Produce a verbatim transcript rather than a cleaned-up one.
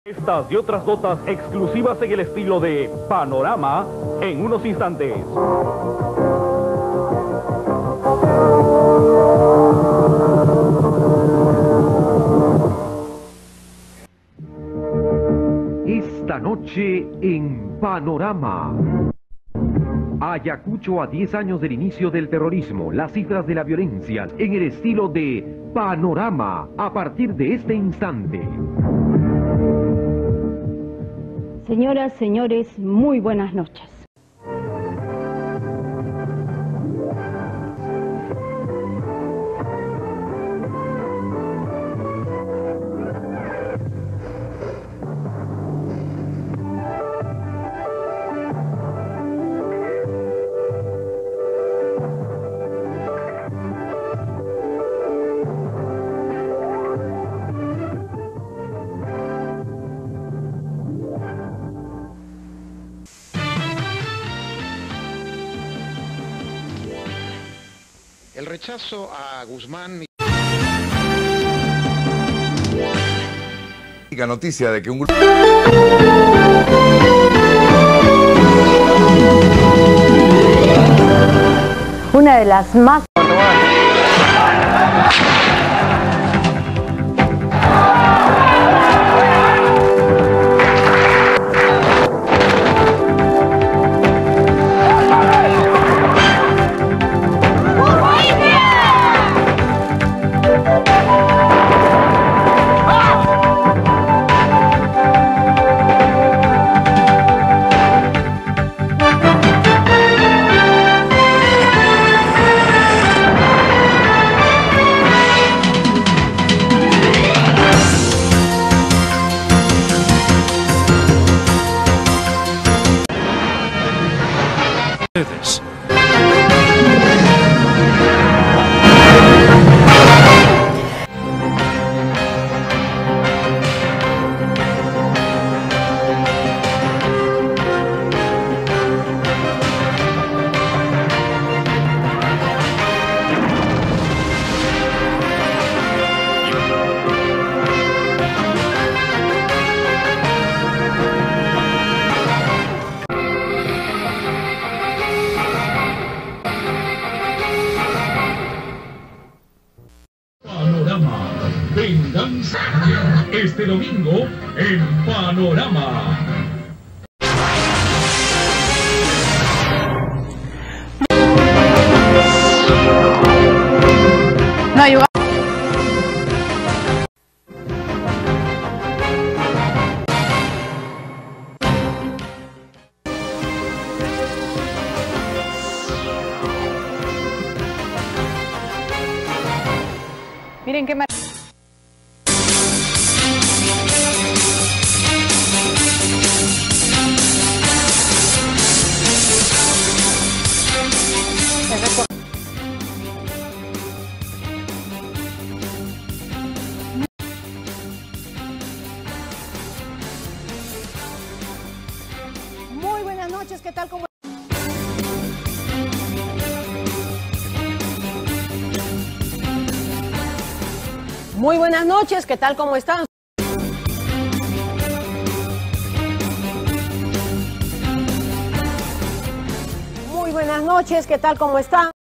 Estas y otras notas exclusivas en el estilo de Panorama en unos instantes. Esta noche en Panorama. Ayacucho a diez años del inicio del terrorismo, las cifras de la violencia en el estilo de Panorama a partir de este instante. Señoras, señores, muy buenas noches. El rechazo a Guzmán. La noticia de que un grupo... Una de las más... Venganza este domingo en Panorama. No, yo... Miren qué mar... Muy buenas noches, ¿qué tal? ¿Cómo? Muy buenas noches, ¿qué tal? ¿Cómo están? Muy buenas noches, ¿qué tal? ¿Cómo están?